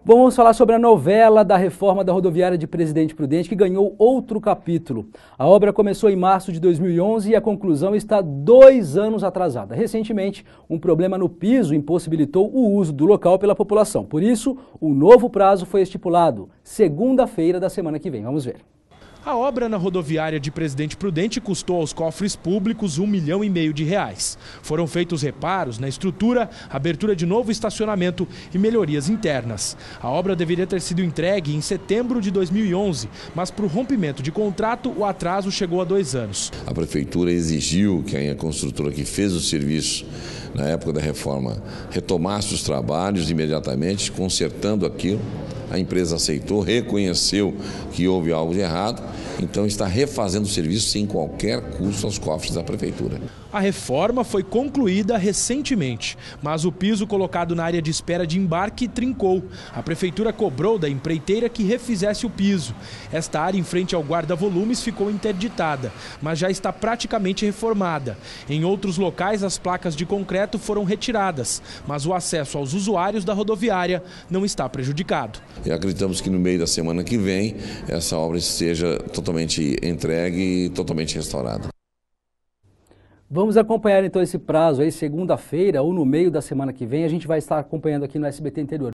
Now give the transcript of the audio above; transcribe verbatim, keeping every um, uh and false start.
Bom, vamos falar sobre a novela da reforma da rodoviária de Presidente Prudente, que ganhou outro capítulo. A obra começou em março de dois mil e onze e a conclusão está dois anos atrasada. Recentemente, um problema no piso impossibilitou o uso do local pela população. Por isso, o novo prazo foi estipulado, segunda-feira da semana que vem. Vamos ver. A obra na rodoviária de Presidente Prudente custou aos cofres públicos um milhão e meio de reais. Foram feitos reparos na estrutura, abertura de novo estacionamento e melhorias internas. A obra deveria ter sido entregue em setembro de dois mil e onze, mas por rompimento de contrato, o atraso chegou a dois anos. A prefeitura exigiu que a construtora que fez o serviço na época da reforma retomasse os trabalhos imediatamente, consertando aquilo. A empresa aceitou, reconheceu que houve algo de errado, então está refazendo o serviço sem qualquer custo aos cofres da prefeitura. A reforma foi concluída recentemente, mas o piso colocado na área de espera de embarque trincou. A prefeitura cobrou da empreiteira que refizesse o piso. Esta área em frente ao guarda-volumes ficou interditada, mas já está praticamente reformada. Em outros locais, as placas de concreto foram retiradas, mas o acesso aos usuários da rodoviária não está prejudicado. E acreditamos que no meio da semana que vem, essa obra esteja totalmente entregue e totalmente restaurada. Vamos acompanhar então esse prazo aí, segunda-feira ou no meio da semana que vem. A gente vai estar acompanhando aqui no S B T Interior.